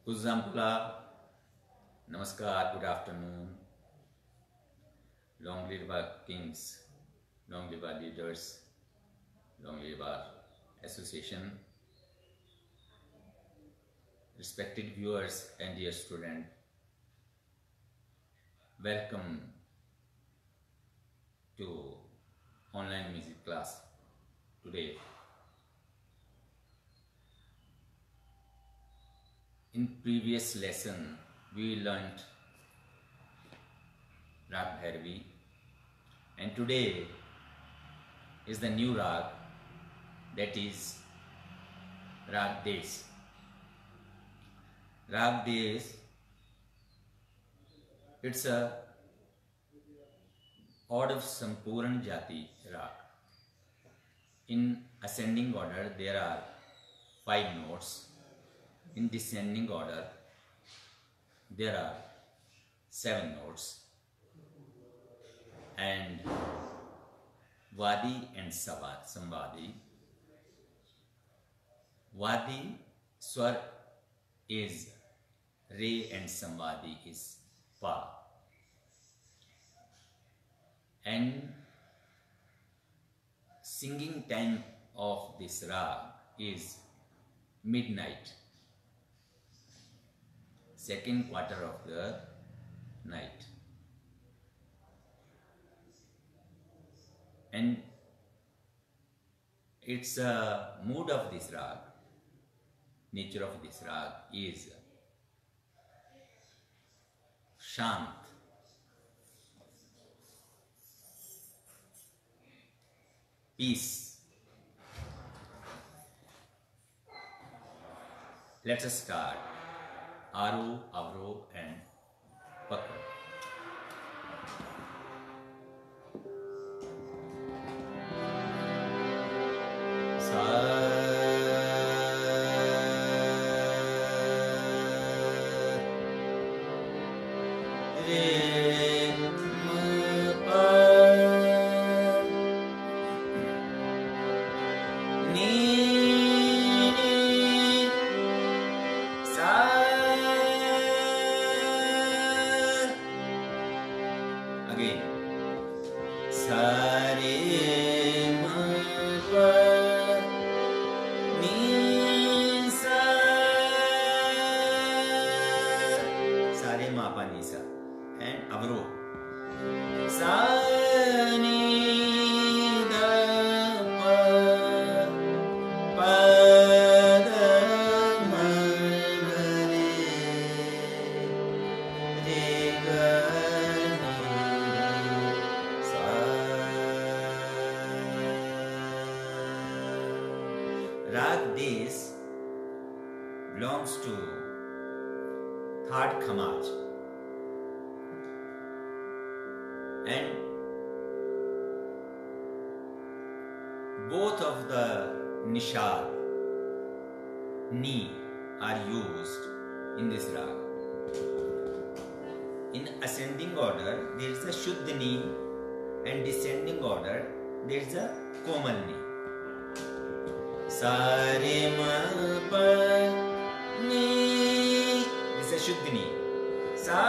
Uzampla, Namaskar, good afternoon. Long live our kings, long live our leaders, long live our association. Respected viewers and dear student, welcome to online music class today. In previous lesson, we learnt Rag Bhairavi, and today is the new Rag, that is Rag Des. Rag Des, it's a odd of Sampurna Jati Rag. In ascending order, there are 5 notes. In descending order, there are 7 notes, and Vadi and Samvadi. Vadi Swar is Re and Samvadi is Pa. And singing time of this Rag is midnight, second quarter of the night. And its mood of this Rag, nature of this Rag is Shant, peace. Let us start. Aru, Avro and Pakar. Again, Sare Ma Pa Ni Sa, Sare Ma Pa Ni Sa, and Avro Sa Ni Da Pa Pa Da Ma Ga Re Ga Rag Des belongs to third Khamaj, and both of the Nishad, Ni, are used in this Rag. In ascending order, there is a Shuddh Ni, and descending order, there is a Komal Ni. Sare Ma Pa Ni, this is a Shuddh Ni. Sa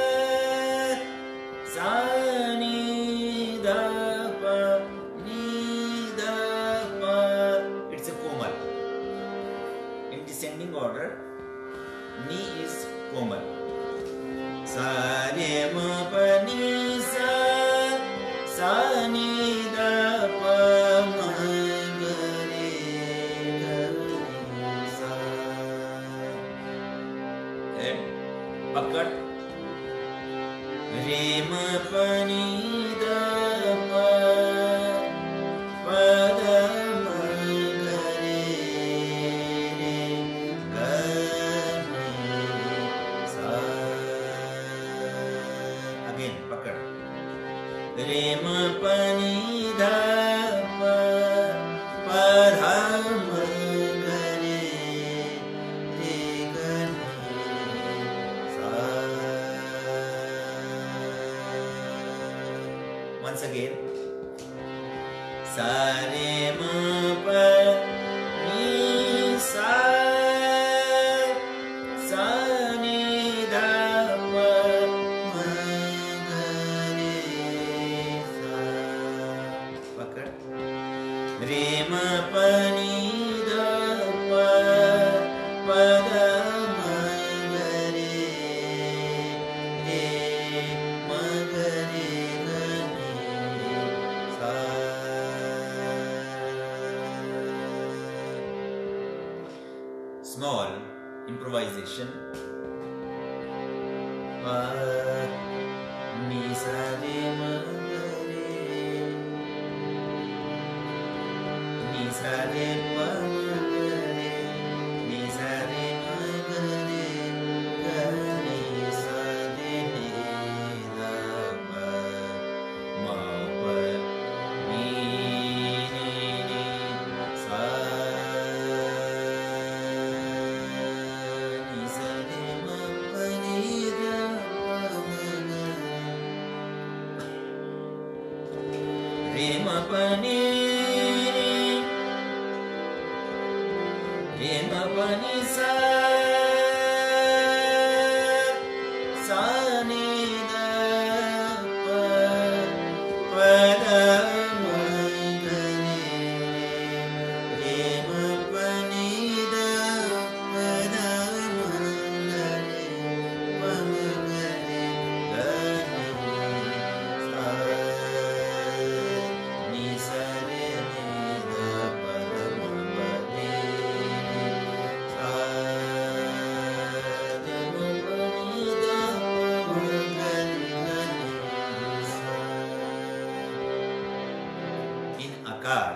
Ni Da Pa Ni Da Pa, it's a Komal. In descending order, Ni is Komal. Sare Ma Pa Ni Sa, Sa Ni Da Pa Ma Ga Re Ga Sa, and Pakar Re Ma Pa Ni Da Pa Pa Da Ma Ga Re Ga Sa. Again, Pakar Re Ma Pa Ni Da Pa Pa Dha Ma Ga Re Ga Sa. Once again, Sa Re Ma Pa Ni Sa, Sa pani da pa pa da ma ga re re ma ga re ga ni sa. Small improvisation. Pa ni sa re ma ga re ni sa re pa ma ga re ni sa re ma ga re ga ni sa re ni da pa ma pa ni sa ni sa re ma pa ni da pa ma ga re ma pa ni re ma pa ni sa sa ni da pa pa da ma ga re re ma pa ni da pa da ma ga re pa ma ga re ga ni sa ni sa re ni da pa da ma pa re sa da ma pa ni da pa ma ga re ga ni sa. In akar,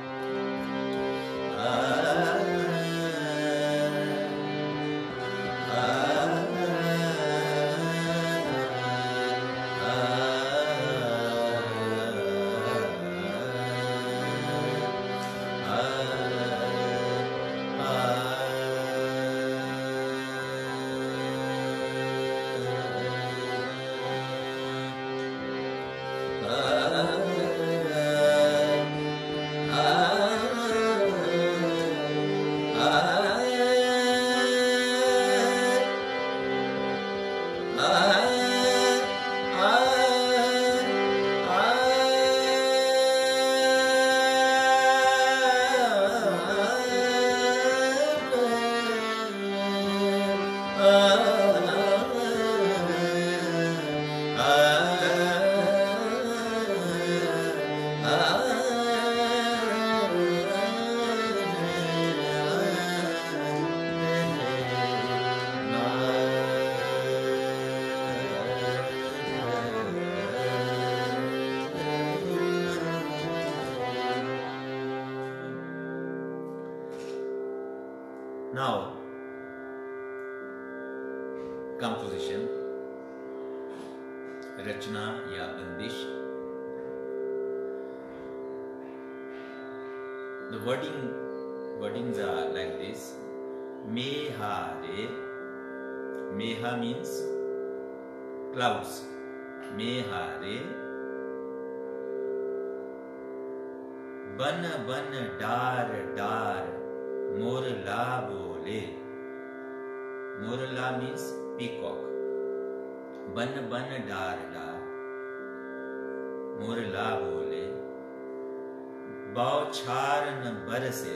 now composition, रचना या बंदिश. The wordings are like this. Mehare. Meha means clouds. Mehare. बन बन डार डार मोरला बोले. मोरला means peacock. बन बन डार डार मोरला बोले. बौछार न बरसे.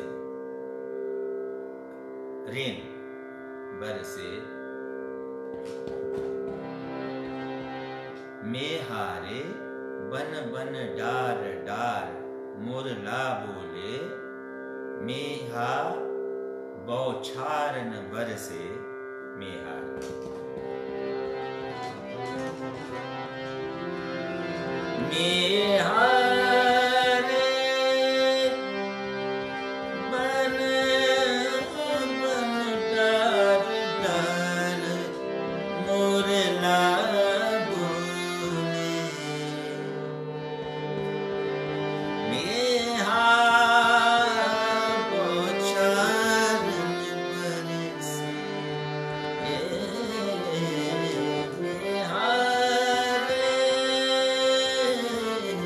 रेन बरसे. मेहारे बन बन डार डार मोरला बोले. मेहा बौछार न बरसे. मेहार. मेहारे बन बन डार डार मोरला बोले. मेहा बौछार न बरसे. मेहारे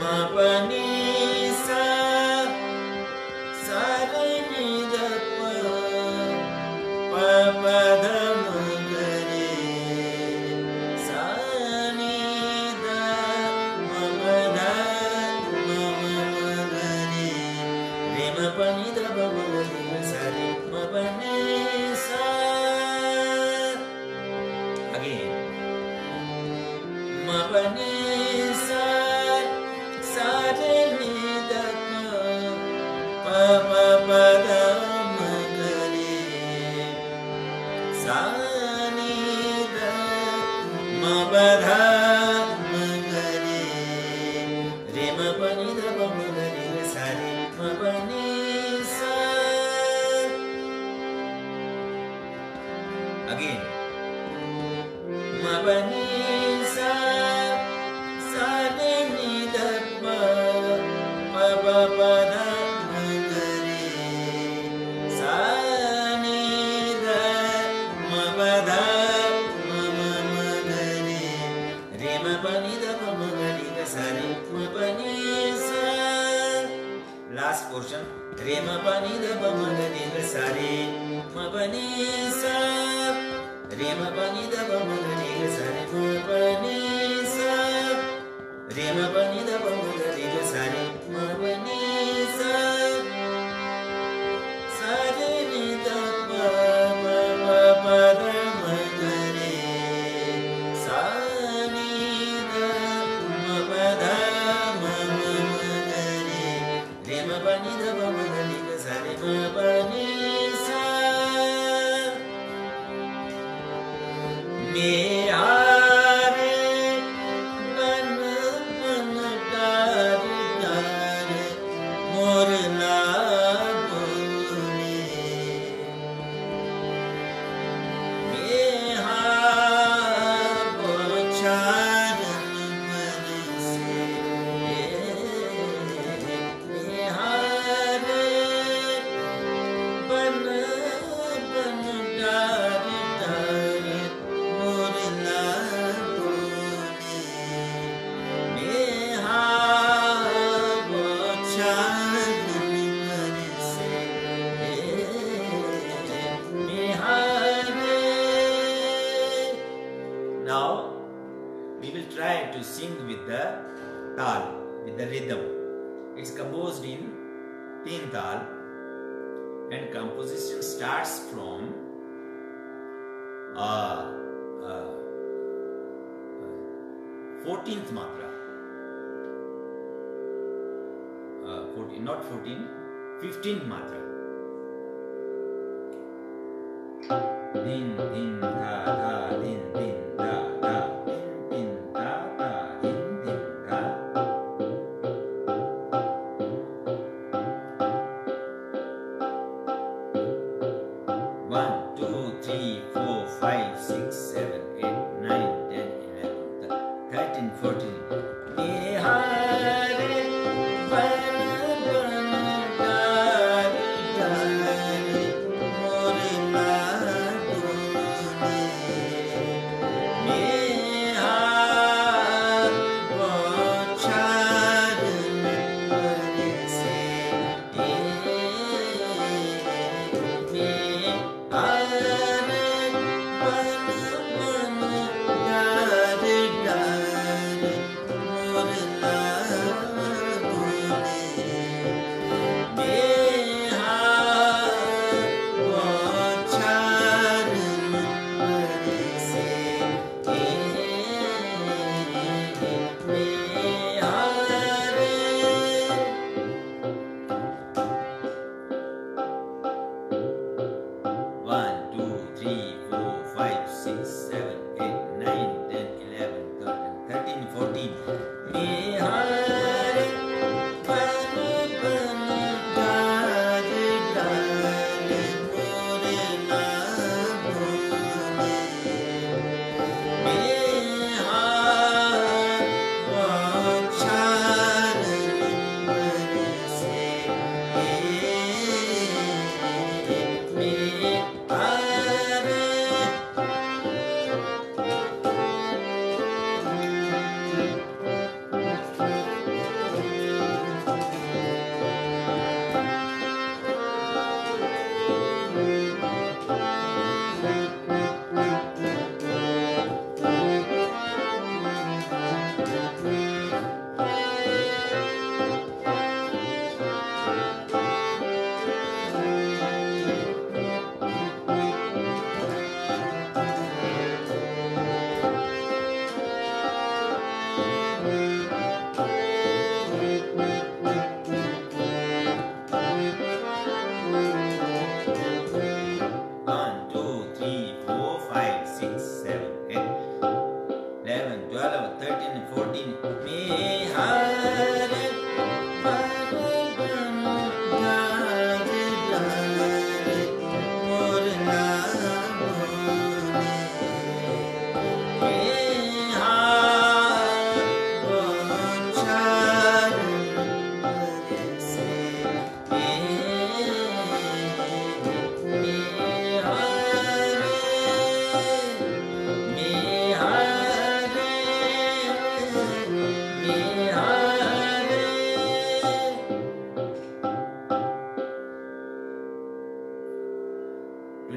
ma pa ni sa sa re ni da pa pa pa da ma ga re sa ni da ma pa da ma ma ga re ma pa ni da ba ma ga re sa re ma pa ni sa. Again, ma pa ni sa sa re ni da pa pa pa da ma ga re sa ni da ma pa da ma ga re ma pa ni da ba ma ga re sa re ma pa ni sa. Again, ma pa ni sa sa re ni da pa pa pa pa da ma ga re sa ni da ma pa da ma ma ma ga re ma pa ni da pa ma ga re sa re ma pa ni sa. Last portion, re ma pa ni da pa ma ga re sa re ma pa ni sa re ma pa ni da pa ma ga re sa re ma pa ni sa re ma pa ni da pa ma ga re sa re ma pa ni sa sa re ni da pa pa pa pa da ma ga re sa ni da ma pa da ma ma ma ga re ma pa ni da pa ma ga re sa re ma pa ni sa. Me aare ban ban dar dar mor la bole me ha bochar man se me haare ban ban dar dar mor la bole me ha bochar man se me haare. Now we will try to sing with the tal, with the rhythm. It's composed in teen tal, and composition starts from 14th matra. not 14, 15th matra. Din din da da din din da da din din da da din din da. 1, 2, 3, 4, 5, 6, 7, 8, 9, 10, 11, 13, 14. Nihare ban ban dari dari mor la dune.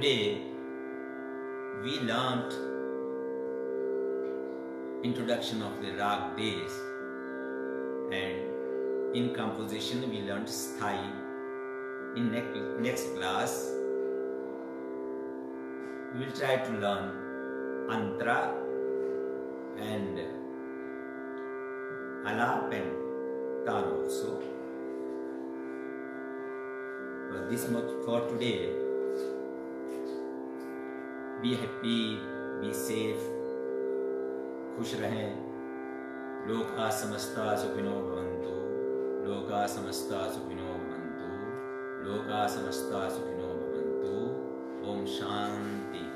today we learnt introduction of the rag days, and in composition we learnt sthai. In next class we will try to learn antara and alap and tal also. But this much for today. Be happy, be safe, खुश रहें. लोका समस्ता सुखिनो भवन्तु, लोका समस्ता सुखिनो भवन्तु, लोका समस्ता सुखिनो भवन्तु. ओम शांति.